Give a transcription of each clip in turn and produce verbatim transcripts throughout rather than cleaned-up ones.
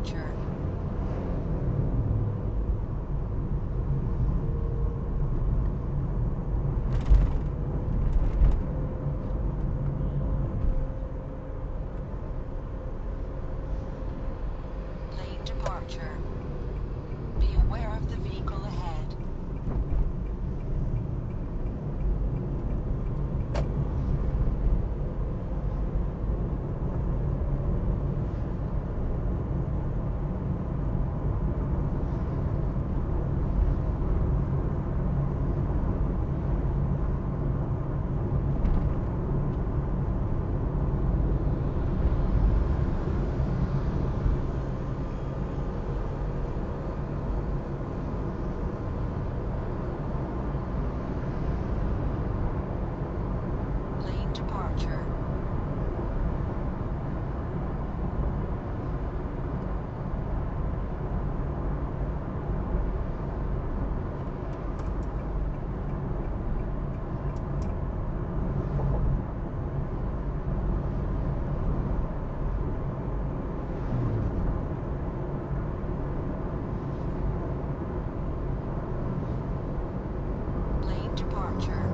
departure. Lane departure. Be aware of the vehicle ahead. Lane departure. Lane departure.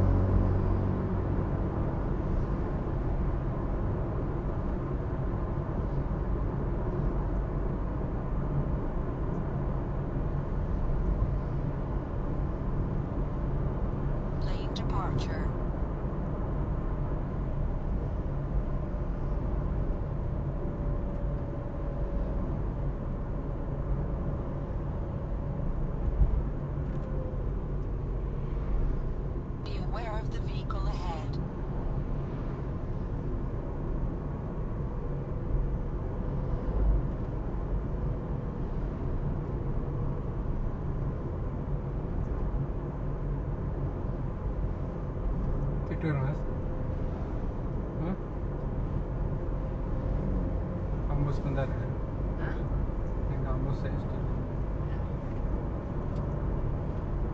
Lane departure. Be aware of the vehicle ahead. Tidur mas, huh? Kamu sebentar ya, Hah? yang kamu saya